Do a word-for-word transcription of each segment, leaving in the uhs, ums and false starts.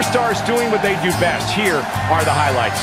superstars doing what they do best. Here are the highlights.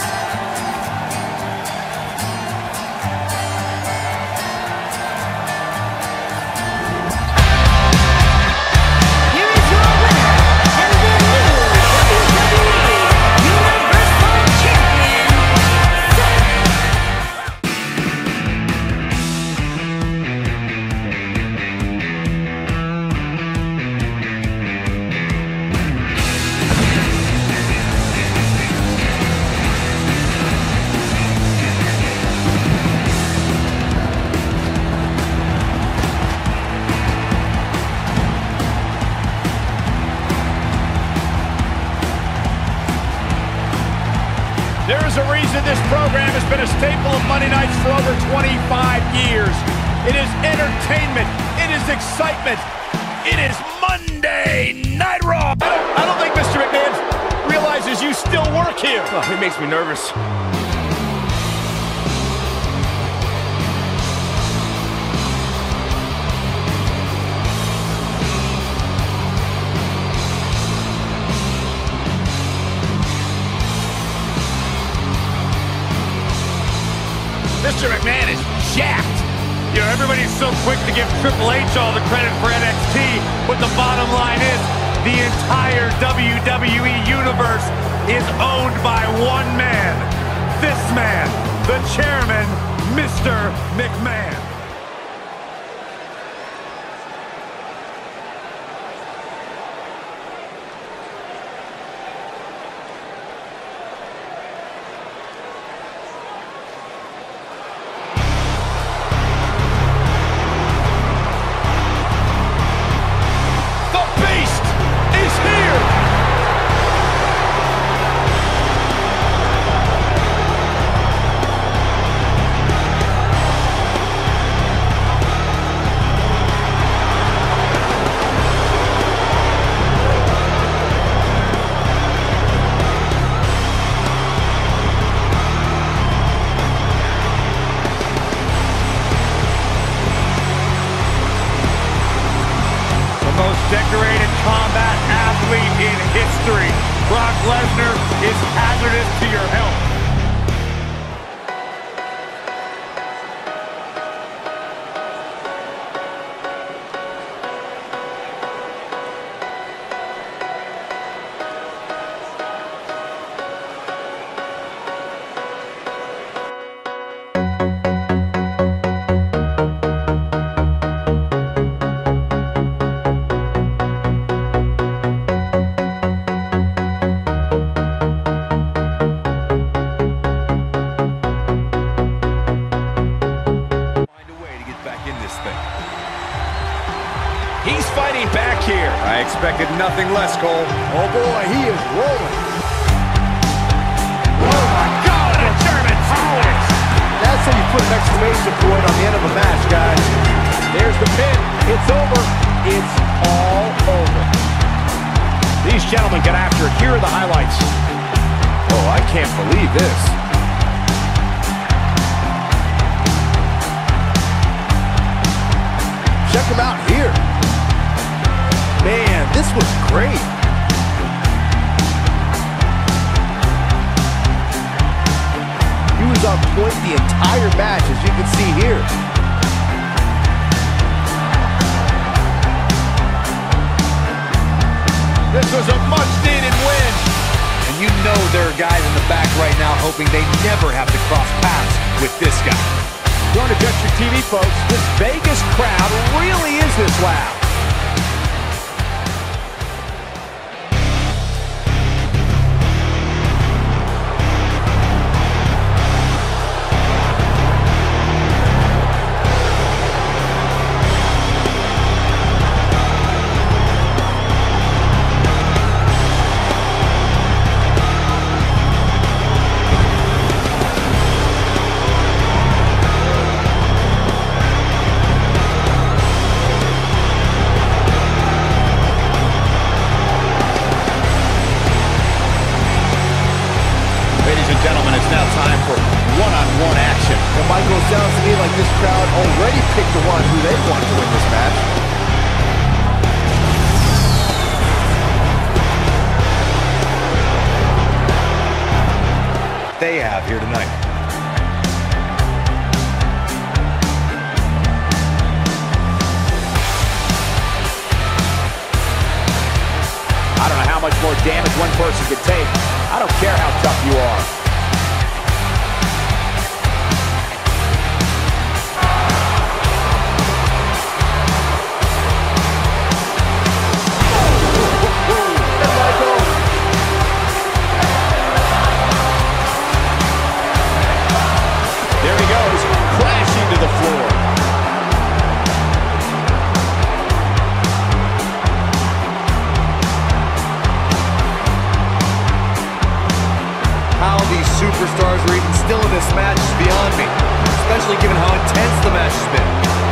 There is a reason this program has been a staple of Monday nights for over twenty-five years. It is entertainment. It is excitement. It is Monday Night Raw. I don't, I don't think Mister McMahon realizes you still work here. Oh, it makes me nervous. Mister McMahon is jacked. You know, everybody's so quick to give Triple H all the credit for N X T, but the bottom line is the entire W W E universe is owned by one man. This man, the chairman, Mister McMahon. Decorated combat athlete in history. Brock Lesnar is hazardous to your health. He's fighting back here. I expected nothing less, Cole. Oh boy, he is rolling. Oh my God, a German suplex. That's how you put an exclamation point on the end of a match, guys. There's the pin. It's over. It's all over. These gentlemen get after it. Here are the highlights. Oh, I can't believe this. Check him out here. Man, this was great. He was on point the entire match, as you can see here. This was a much-needed win. And you know there are guys in the back right now hoping they never have to cross paths with this guy. Don't adjust your T V, folks. This Vegas crowd really is this loud. Gentlemen, it's now time for one-on-one action. Well, Michael, it sounds to me like this crowd already picked the one who they want to win this match. here tonight. I don't know how much more damage one person could take. I don't care how tough you are. There he goes, crashing to the floor. How these superstars are even still in this match is beyond me, especially given how intense the match has been.